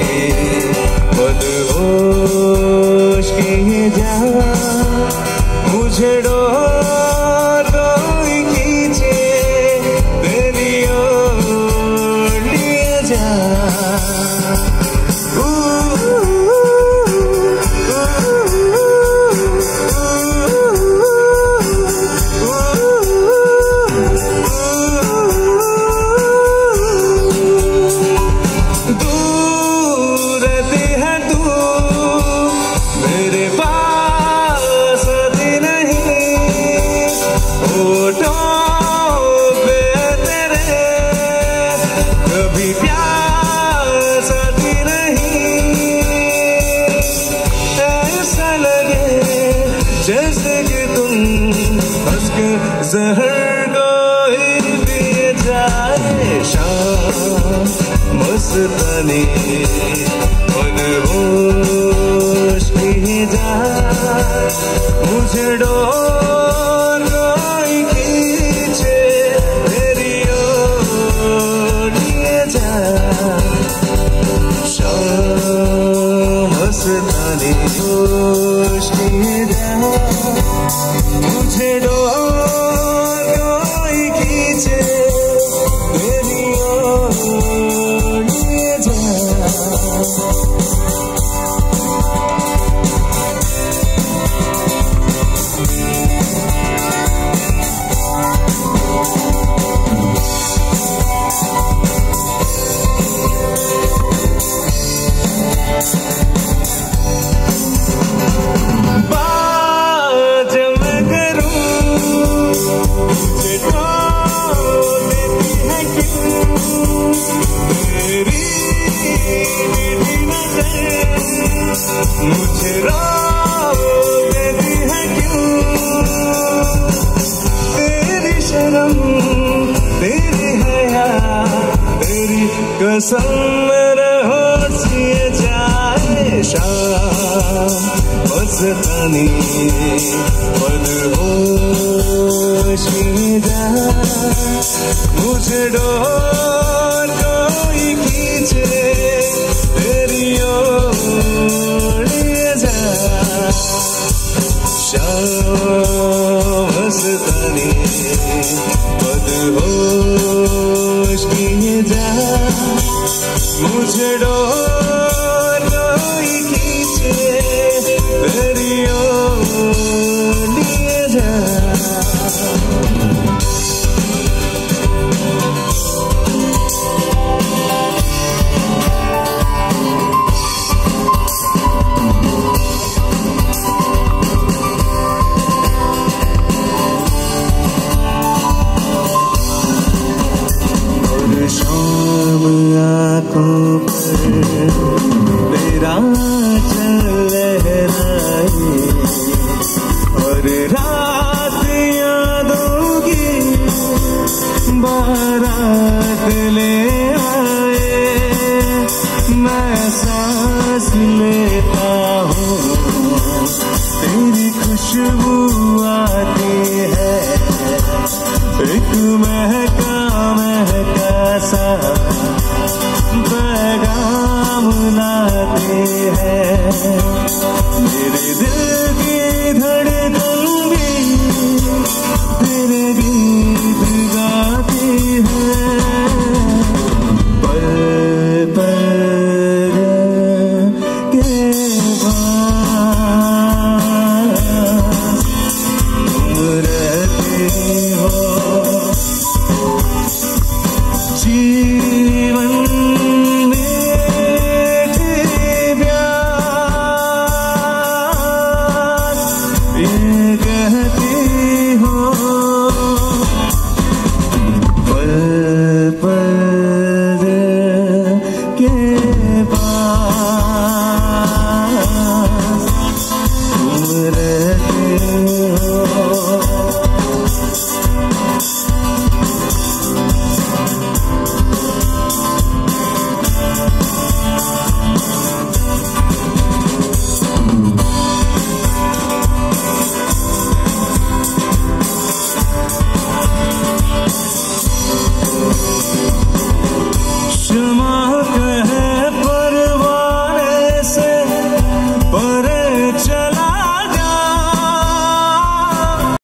मदहोश किए जा, मुझे डोर कोई खींचे तेरी ओर लिए जा। कभी प्यास आती नहीं, ऐसा लगे जैसे कि तुम हंस के जहर को ही पिए जाए। शाम मस्तानी मदहोश किए जा, मुझे डोर कोई खींचे तेरी ओर लिए जा। शाम मस्तानी होश किए जा, मुझे डोर कोई खींचे तेरी ओर लिए जा। मुझे रोक देती है क्यों तेरी शर्म, तेरी हया, तेरी कसम मेरे होठ सिए जाए। शाम मस्तानी मदहोश किए जा, मुझे डोर कोई खींचे तेरी ओर लिए जा। शाम मस्तानी मदहोश किए जा, मुझे डोर कोई खींचे तेरी ओर लिए जा। शाम आँखों पर तेरा चल लहराए, और रात यादों की बारात ले आए। मैं सांस लेता हूँ, तेरी खुशबू आती है, एक महक